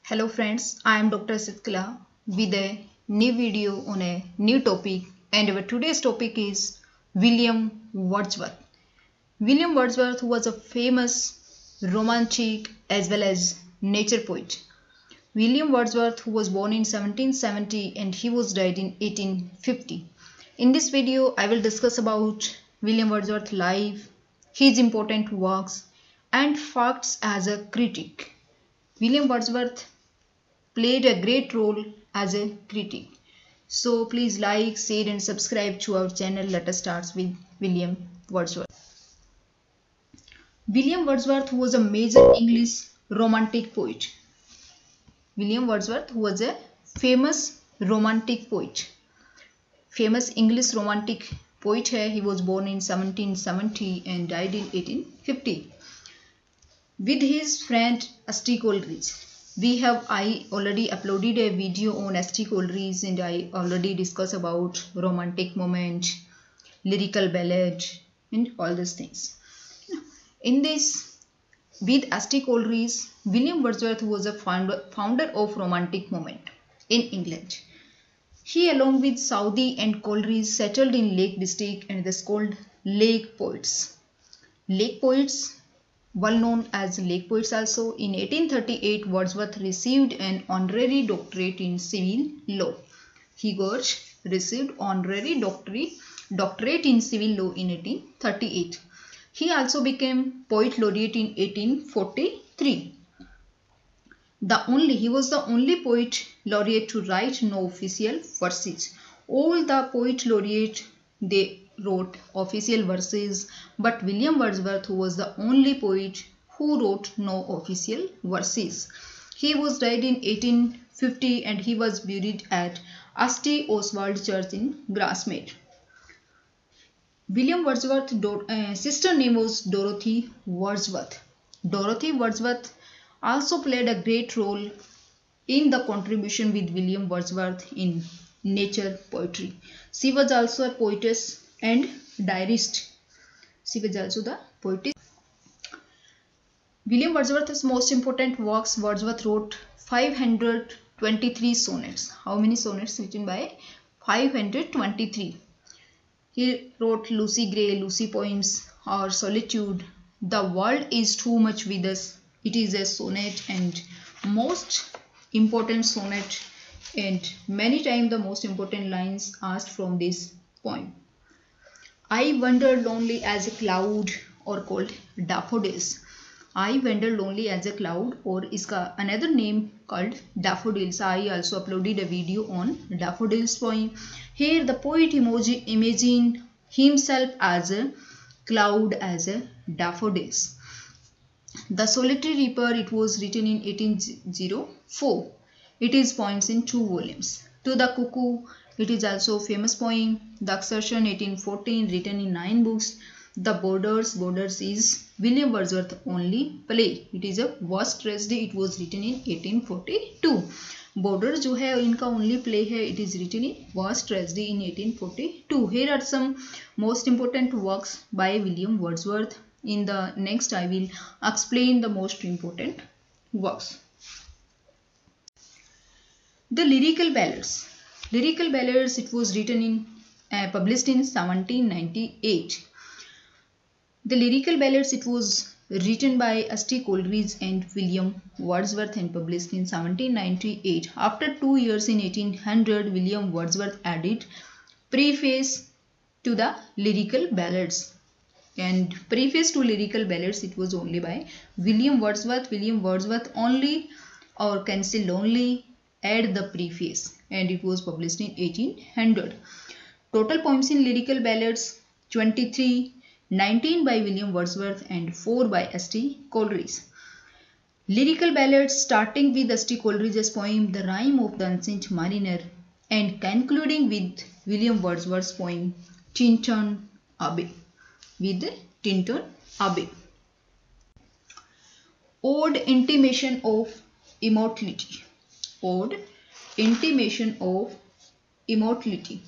Hello friends, I am Dr. Sitkala with a new video on a new topic, and our today's topic is William Wordsworth. William Wordsworth was a famous romantic as well as nature poet. William Wordsworth was born in 1770 and he was died in 1850. In this video, I will discuss about William Wordsworth's life, his important works and facts as a critic. William Wordsworth played a great role as a critic. So please like, share and subscribe to our channel. Let us start with William Wordsworth. William Wordsworth was a major English romantic poet. William Wordsworth was a famous romantic poet. Famous English romantic poet है. He was born in 1770 and died in 1850. With his friend S.T. Coleridge. I already uploaded a video on S.T. Coleridge and I already discussed about romantic moment, lyrical ballad and all these things. In this, with S.T. Coleridge, William Wordsworth was a founder of romantic moment in England. He along with Southey and Coleridge settled in Lake District and is called Lake Poets. Lake Poets, well known as Lake Poets also. In 1838, Wordsworth received an honorary doctorate in civil law. He received honorary doctorate in civil law in 1838. He also became poet laureate in 1843. He was the only poet laureate to write no official verses. All the poet laureate they wrote official verses, but William Wordsworth was the only poet who wrote no official verses. He was died in 1850 and he was buried at St. Oswald Church in Grasmere. William Wordsworth's sister name was Dorothy Wordsworth. Dorothy Wordsworth also played a great role in the contribution with William Wordsworth in nature poetry. She was also a poetess and diarist. She was also the poetess. William Wordsworth's most important works, Wordsworth wrote 523 sonnets. How many sonnets written by? 523. He wrote Lucy Gray, Lucy Poems or Solitude. The world is too much with us. It is a sonnet and most important sonnet, and many times the most important lines asked from this poem. I wander lonely as a cloud or called daffodils. I wander lonely as a cloud or iska another name called daffodils. I also uploaded a video on daffodils poem. Here the poet imagined himself as a cloud, as a daffodils. The Solitary Reaper, it was written in 1804. It is poems in 2 volumes. To the Cuckoo, it is also a famous poem. The Exertion 1814, written in 9 books. The Borders is William Wordsworth's only play. It is a Vast Tragedy. It was written in 1842. Borders जो है इनका only play है. It is written in Vast Tragedy in 1842. Here are some most important works by William Wordsworth. In the next, I will explain the most important works. The Lyrical Ballads. Lyrical Ballads, it was written in published in 1798. The Lyrical Ballads, it was written by S.T. Coleridge and William Wordsworth and published in 1798. After 2 years in 1800, William Wordsworth added preface to the Lyrical Ballads. And preface to Lyrical Ballads, it was only by William Wordsworth. William Wordsworth only or cancelled only add the preface, and it was published in 1800. Total poems in Lyrical Ballads 23, 19 by William Wordsworth and 4 by S.T. Coleridge. Lyrical Ballads starting with S.T. Coleridge's poem The Rime of the Ancient Mariner and concluding with William Wordsworth's poem Tintern Abbey. With Tintern Abbey. Ode Intimation of Immortality. Ode Intimation of Immortality.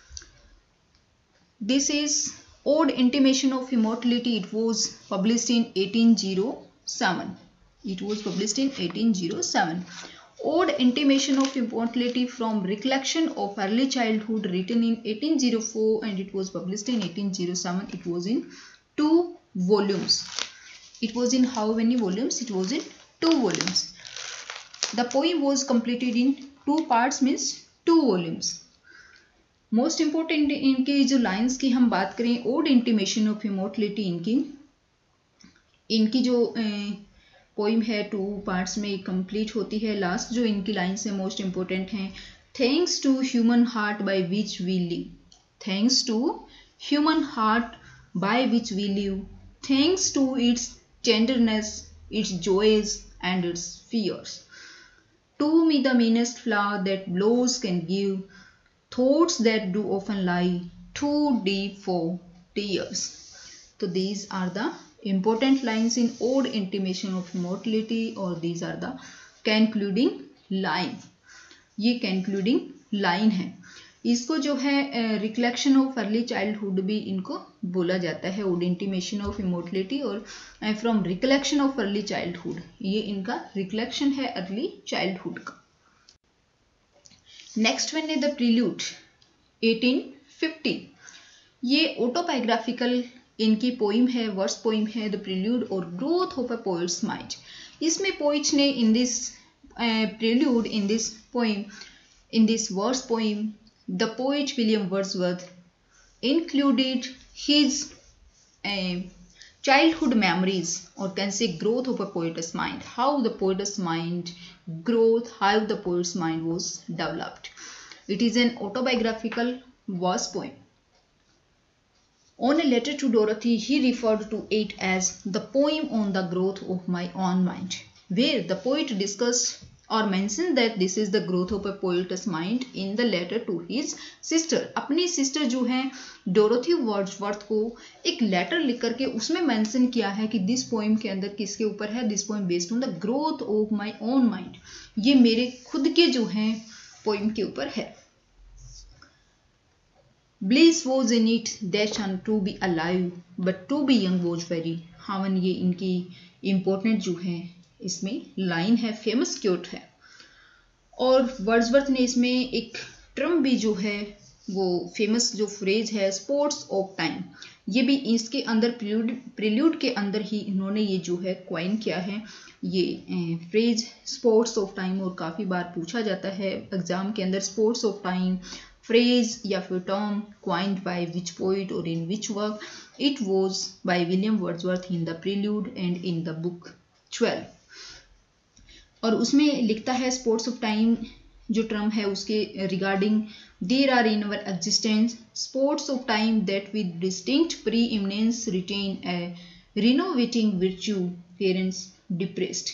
This is Ode Intimation of Immortality. It was published in 1807. It was published in 1807. Ode Intimation of Immortality from Recollection of Early Childhood, written in 1804 and it was published in 1807. It was in 2 volumes. It was in how many volumes? It was in 2 volumes. The poem was completed in 2 parts, means 2 volumes. Most important इनकी जो lines की हम बात करें, odd intimation of immortality, इनकी जो poem है 2 parts में कंप्लीट होती है. लास्ट जो इनकी लाइंस है मोस्ट इम्पोर्टेंट हैं. Thanks to human heart by which we live, thanks to human heart by which we live, thanks to its tenderness, its joys and its fears. To me the meanest flower that blows can give thoughts that do often lie too deep for tears. So these are the important lines in Ode Intimation of Immortality, or these are the concluding line. ये concluding line है. इसको जो है recollection of early childhood भी इनको बोला जाता है, ओड इंटीमेशन ऑफ इमोर्टलिटी और from recollection of early childhood, ये इनका रिकलेक्शन है अर्ली चाइल्डहुड का. नेक्स्ट वन है द प्रील्यूड 1850. ये ऑटोबायोग्राफिकल इनकी पोइम है, वर्स पोइम है, द प्रील्यूड और growth of a poet's mind. इसमें पोइट ने in this prelude, in this poem, in this verse poem, the poet William Wordsworth included his childhood memories, or can say growth of a poet's mind, how the poet's mind growth, how the poet's mind was developed. It is an autobiographical verse poem. On a letter to Dorothy, he referred to it as the poem on the growth of my own mind, where the poet discussed or mention that this is the growth of a poet's mind in the letter to his sister. अपनी sister जो है Dorothy Wordsworth को एक letter लिख करके उसमें mention किया है कि दिस पोइम के अंदर किसके ऊपर है, this poem based on the growth of my own mind, ये मेरे खुद के जो है पोइम के ऊपर है. Bliss was in it that to be alive, but to be young was very हावन. ये इनकी इम्पोर्टेंट जो है इसमें लाइन है, फेमस क्योट है. और वर्ड्सवर्थ ने इसमें एक टर्म भी जो है वो फेमस जो फ्रेज है, स्पोर्ट्स ऑफ टाइम, ये भी इसके अंदर प्रील्यूड के अंदर ही इन्होंने ये जो है क्वाइन किया है ये फ्रेज स्पोर्ट्स ऑफ टाइम. और काफ़ी बार पूछा जाता है एग्जाम के अंदर, स्पोर्ट्स ऑफ टाइम फ्रेज या फिर term coined by which poet और in which work. It was by William Wordsworth in the prelude and in the book 12. और उसमें लिखता है स्पोर्ट्स ऑफ टाइम जो टर्म है उसके regarding, there are in our existence spots of time that with distinct pre eminence retain a renovating virtue parents depressed.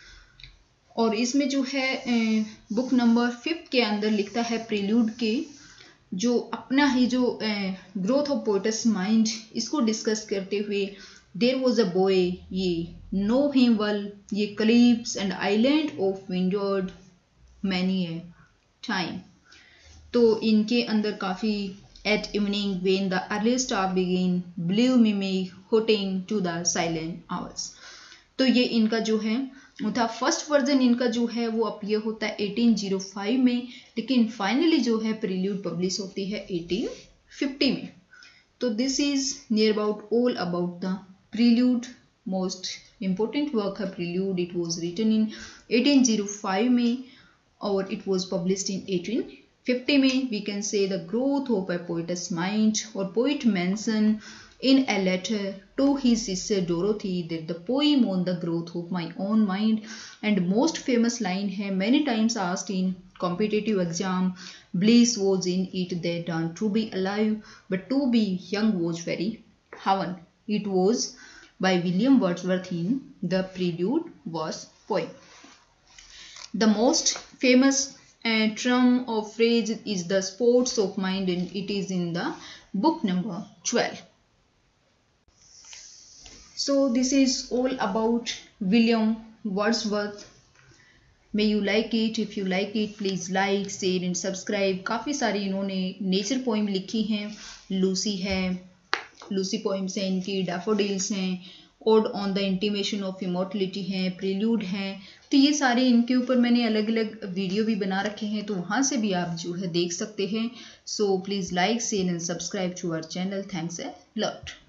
और इसमें जो है बुक नंबर 5 के अंदर लिखता है प्रील्यूड के जो अपना ही जो ग्रोथ ऑफ पोएट्स माइंड इसको डिस्कस करते हुए, there was a boy, ye know him well, ye cliffs and island of windward many a time. तो इनके अंदर काफ़ी at evening when the early star begin blew mimic hooting to the silent hours. तो ये इनका जो है था फर्स्ट वर्जन इनका जो है वो अब ये होता है 1805 में, लेकिन फाइनली जो है प्रील्यूड पब्लिश होती है 1850 में. तो this is near about all about the prelude. Most important work है prelude. It was written in 1805 में और इट वॉज पब्लिश्ड इन 1850 में. We can say the growth of a poet's mind, और poet mention in a letter to his sister Dorothy that the poem on the growth of my own mind, and most famous line hai many times asked in competitive exam, bliss was in it that to be alive but to be young was very heaven. It was by William Wordsworth in the Prelude verse poem. The most famous term or phrase is the sports of mind, and it is in the book number 12. So this is all about William Wordsworth. May you like it. If you like it, please like, share and subscribe. काफ़ी सारी इन्होंने nature poem लिखी हैं. Lucy है, Lucy poems हैं इनकी, daffodils हैं, ode on the intimation of immortality हैं, प्रिल्यूड हैं। तो ये सारे इनके ऊपर मैंने अलग अलग वीडियो भी बना रखे हैं, तो वहाँ से भी आप जो है देख सकते हैं। So please like, share and subscribe to our channel. Thanks a lot.